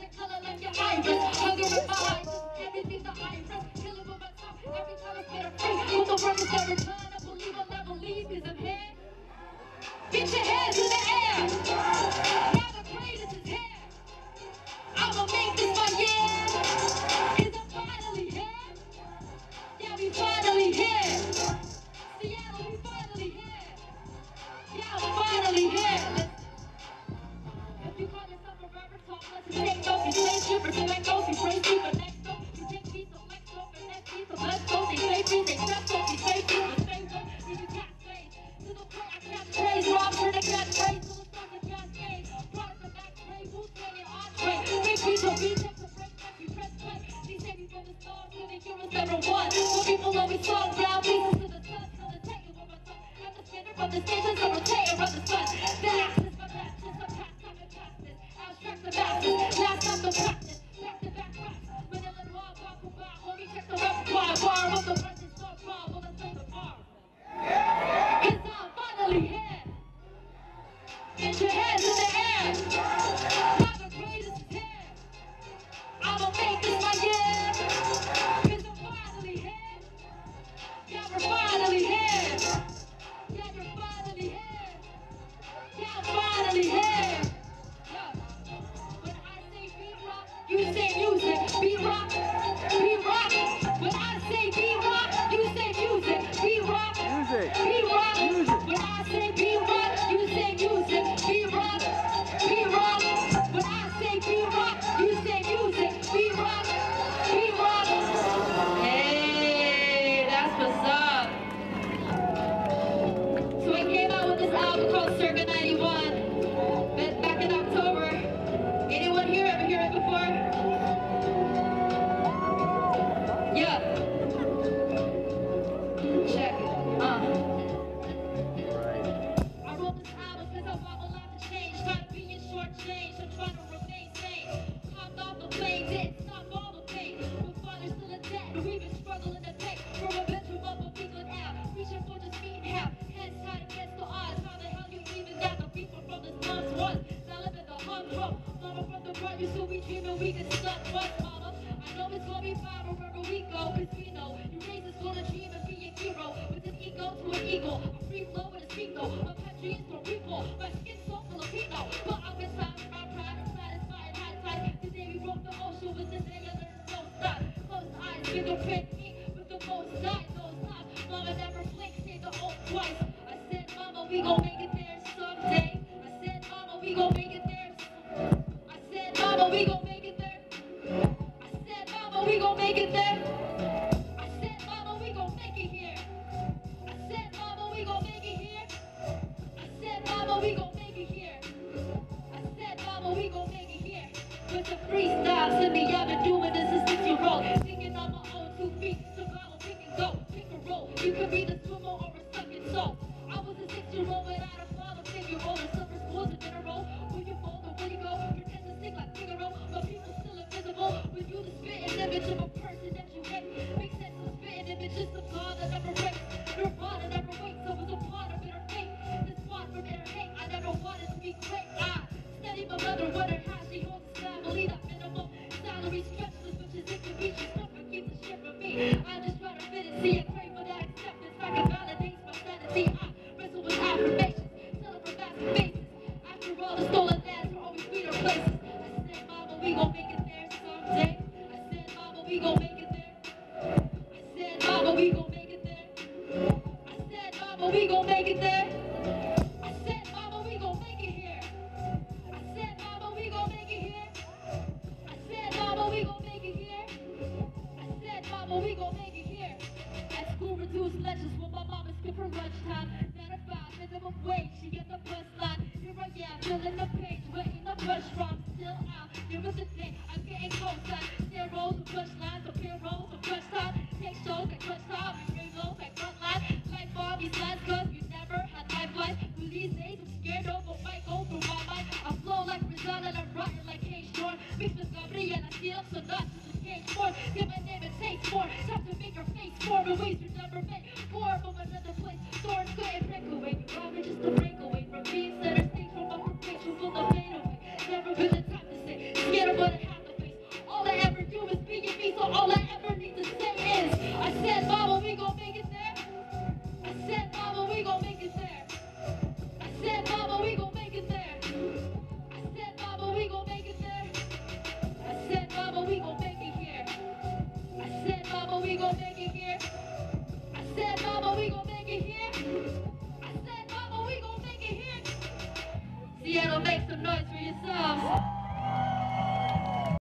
music color like your iris. Hunger in my eyes, everything's the iris. Killing with my tongue, every time I spit a free. With the words that return, I believe I'll never leave, cause I'm here. Get your hands in the air. Now the greatest is here. I'ma make this my year. Cause I'm finally here. Yeah, we finally here. Seattle, we finally here. Yeah, I'm finally here. If you call yourself a rapper, talk less and take notes. You slave shippers and let go. You praise me for next note. You take beats, so let's go for next beat. So let's go. They say beats, they stress go. They say beats, but say no. If you can't say to the point, I can't praise. Rob for the cat praise. To the stars, I can't say. Product of back play, who's saying entree? Big beats, so beats, take the break, back, we press play. These say me from the stars, till they heroes never won. Some people always talk down, pieces to the sun. Till the take it with my tongue. At the center of the station, so rotate around the sun. That access, my fastest, my past, time and fastest. Abstract the fastest, last time the practice. Back to back raps, vanilla noir, bar for bar. Homie, check the repertoire, bar of the verses, so far, will I say the bar? Cause I'm finally here. Get your hands in the air. Now the greatest is here. I'ma make this my year. Cause I'm finally here. Yeah, we're finally here. Yeah, you're finally here. Yeah, I'm finally here. Yeah. When I say beat rock, you say music. Beat rock, beat rock. When I say beat rock, you say music. Beat rock, beat rock. When I say beat rock, you say music. Beat rock, beat rock. When I say beat rock, you say music. Beat rock, beat rock. Hey, that's what's up. So we came out with this album called Circa 91 back in October. Anyone here ever hear it before? Yeah. Check it. I wrote this album because I want my life to change. Trying to be in short change. I'm trying to remain sane. Popped off the plane, didn't stop all the pain. My father's still in debt, and we've been struggling to pay. From a bedroom up a Beacon Ave, reaching for just feet half. Heads tight against the odds. How the hell you even got the people from this month's one? Now living the humdrum. Mama from the front, you still be dreaming we can stunt once, mama. I know it's gonna be fine wherever we go, cause we know you raise us gonna dream and be a hero. With an ego to an eagle, a free flow with a speak though. My country is Puerto Rico, my skin's so Filipino. But I'm inside my pride, satisfied, high tide. The day we broke the ocean was the day I learned no stop. Closed eyes, fingerprint me with the most night, those times. Mama never blinked, say the old twice. I said, mama, we gon' make it there someday. I said, mama, we gon' make it there. I said, mama, we gon' make it there. I said, mama, we gon' make it there. I said, mama, we gon' make it here. I said, mama, we gon' make it here. I said, mama, we gon' make it here. I said, mama, we gon' make it here. With the freestyle to me, I've been doing this since 6-year-old. Thinking on my own 2 feet, survival, pick and go, pick and roll. You could be the swimmer or a sucking soul. I was a 6-year-old without a father figure. Older summer schools in a row. When you fold or when you go, pretend to sing like Figaro, but people still invisible. With you the spitting image of a person that you hate. Makes sense of spitting image is the bar that never breaks. Nirvana never waits, so it's a part of bitter fate. This spot for bitter hate, I never wanted to be great. I steady my mother with her how she holds the family. That minimum salary stretchless, which is inconvenient. She's stuck and keep the shit from me. I just try to fit it, see it, pray for that acceptance. I can validate my sanity. I wrestle with affirmations, selling for massive faces. After all the stolen lands are always greener places. I said, mama, we gon' make it there someday. I said, mama, we gon' make it there. I said, mama, we gon' make it there. I said, mama, we gon' make it there. I said, mama, we gon' make it here. I said, mama, we gon' make it here. I said, mama, we gon' make it here. I said, mama, we gon' make it here. At school, reduced lectures when my mama skipped her lunchtime. Not a 5 minimum wage, she get the bus line. Here I am, filling the page, waiting the brush from. Still out, here is the day, I'm getting closer. Stair rolls and push lines, or peer rolls and crush time. Take shows and crush time, and ring lows like front line. Like all these lines, cause you never had lifelines. Through these days, I'm scared over might go through my mind. I flow like Rizal and I'm rocking like K-Shore. Mixed